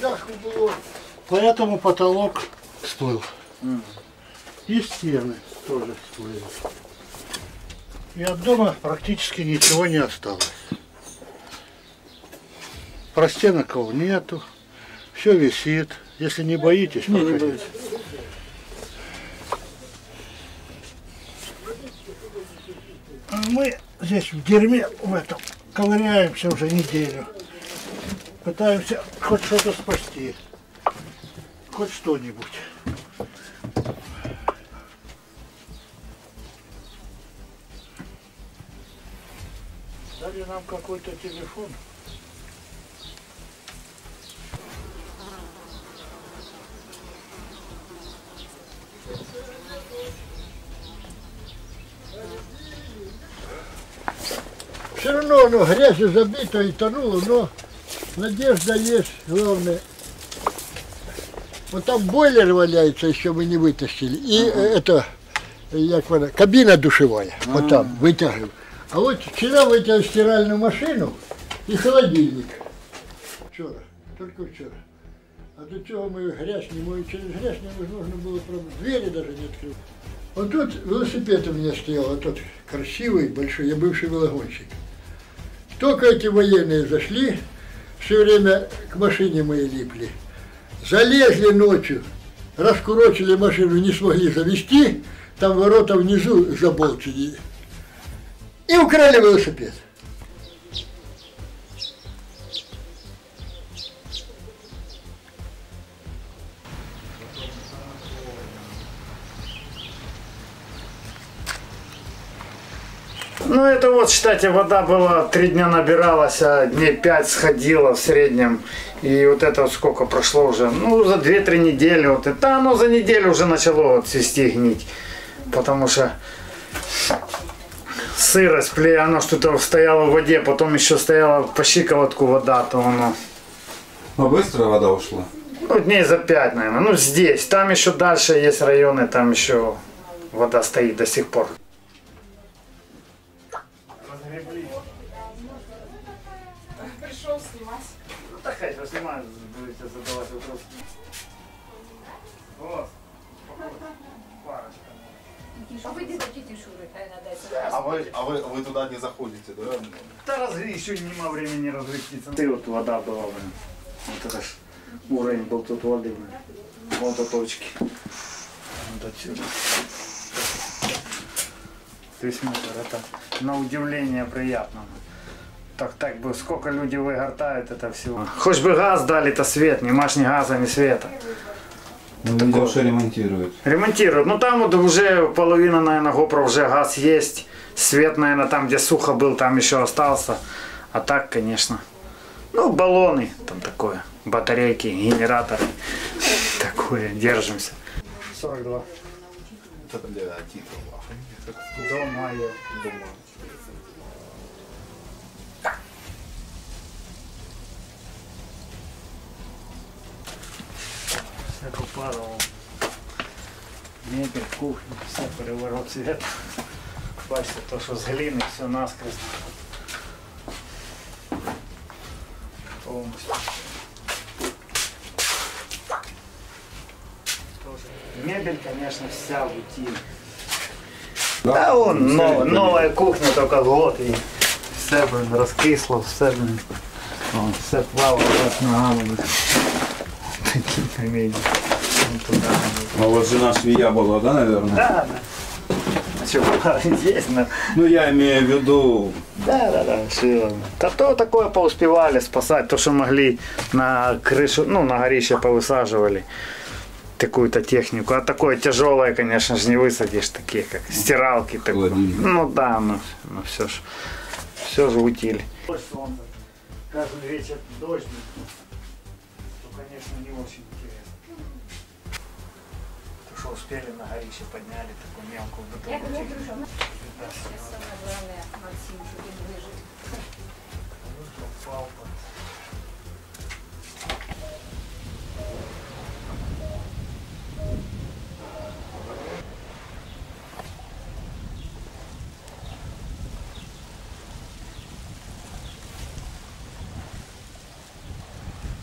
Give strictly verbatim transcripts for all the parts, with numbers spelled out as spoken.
сверху было, поэтому потолок всплыл. Mm. И стены тоже всплыли. И от дома практически ничего не осталось. Простеноков нету, все висит. Если не боитесь, не, не боитесь. А мы здесь в дерьме в этом ковыряемся уже неделю. Пытаемся хоть что-то спасти. Хоть что-нибудь. Дали нам какой-то телефон. Все равно оно грязью забито и тонуло, но надежда есть, главное. Вот там бойлер валяется, еще мы не вытащили. И ага. это, як вона, кабина душевая, ага. вот там вытягиваем. А вот вчера вытягивал стиральную машину и холодильник. Вчера, только вчера. А до чего мы грязь не моем, через грязь невозможно было пробовать. Двери даже не открыть. Вот тут велосипед у меня стоял, вот тот красивый, большой, я бывший велогонщик. Только эти военные зашли, все время к машине моей липли. Залезли ночью, раскурочили машину, не смогли завести, там ворота внизу заболчили. И украли велосипед. Ну это вот, считайте, вода была, три дня набиралась, а дней пять сходила в среднем. И вот это вот сколько прошло уже, ну за две-три недели, вот это оно за неделю уже начало вот цвести, гнить. Потому что сырость, оно что-то стояло в воде, потом еще стояла по щиколотку вода, то оно... А быстро вода ушла? Ну дней за пять, наверное, ну здесь, там еще дальше есть районы, там еще вода стоит до сих пор. Пришел снимать. Ну так хоть снимать, будете задавать вопросы. Вот. Парочка. А вы где такие шуры? А вы, а вы, вы туда не заходите, да? Да разгри, еще нема времени разгреститься. Ты вот вода была, блин. Вот это ж уровень был тут воды, блин. Вот от точки. Вот отсюда. То есть это на удивление приятно. Так, так бы, сколько люди выгортают это всего. Хоть бы газ дали, то свет, нема ж ни газа, ни света. Ну, такое... уже ремонтируют. Ремонтируют. Ну там вот уже половина, наверное, гопра уже газ есть. Свет, наверное, там, где сухо был, там еще остался. А так, конечно. Ну, баллоны, там такое. Батарейки, генераторы. Такое, держимся. сорок два. Это для титров. Дома я. Дома. Все попарував. Мебель, кухня, все переворот цвет. Бачите, то, що з глини, все наскрізь. Повністю. Мебель, конечно, вся в утиле. Да, да вон, нов, новая кухня, только год, и все, блин, раскисло, все, блин. Вон, все плавало с ногами. Такие комедии. А вот жена швея была, да, наверное? Да, да. Что, есть, но... Ну, я имею в виду... Да, да, да, шила. Да то такое поуспевали спасать, то, что могли на крышу, ну, на горище повысаживали какую-то технику. А такое тяжелое, конечно же, не высадишь, такие как стиралки. Такое. Ну да, ну, ну все ж, все же утиль. Солнце. Каждый вечер дождь, то, конечно, не очень интересно. То, что успели на горище подняли, такую мелкую бытовую. Самое главное, Максим, что ты не лежит.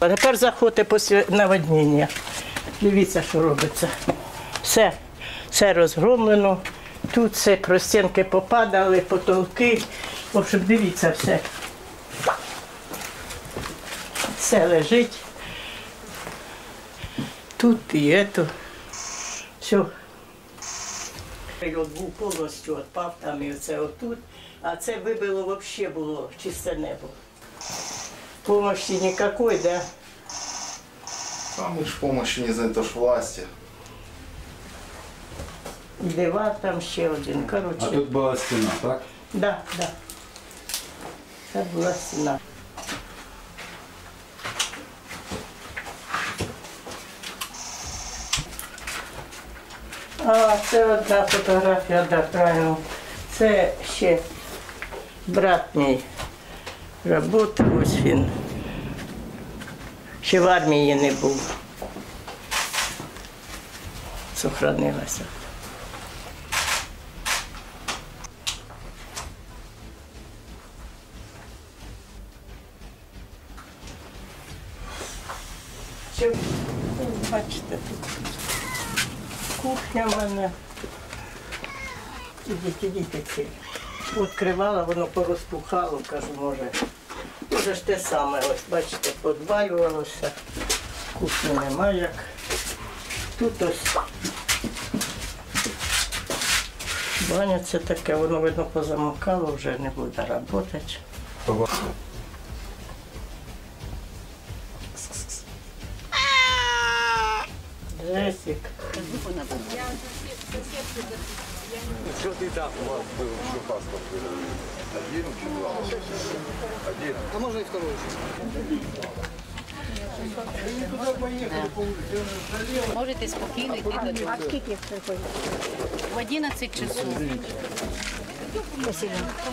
А тепер заходьте після наводнення. Дивіться, що робиться. Все, все розгромлено. Тут все простінки попадали, потолки. В общем, дивіться все. Все лежить. Тут і ето. Все. От був повністю відпав там і оце отут. А це вибило взагалі було чисте небо. Помощи никакой, да? А мы ж помощи не за это ж власти. Диван там ще один, короче. А тут була стіна, так? Да, да. Це була стіна. А, це одна фотографія, да, правильно. Це ще брат мій працював, ось він. Ще в армії не був. Сохранилася. Ще, бачите, тут кухня в мене. Ідіть, ідіть, ідіть. Відкривала, воно порозпухало, кажу, може. Може ж те саме, ось, бачите, подвалювалося. Кухні немає як. Тут ось баня це таке, воно, видно, позамокало, вже не буде працювати. Джесик. Что ты там у вас был еще паспорт? Один чи два? Один. А можно и второй Можете спокійно йти додому. А скільки приходить? В одинадцять часов. Спасибо.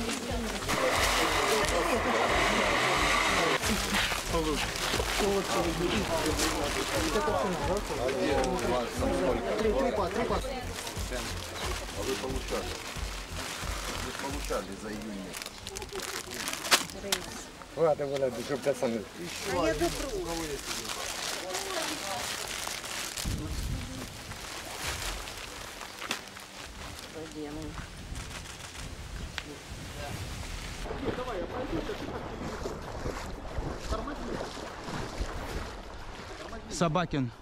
А вы получали? Вы получали за июнь месяц. Ладно, вона дуже пацани. Собакин.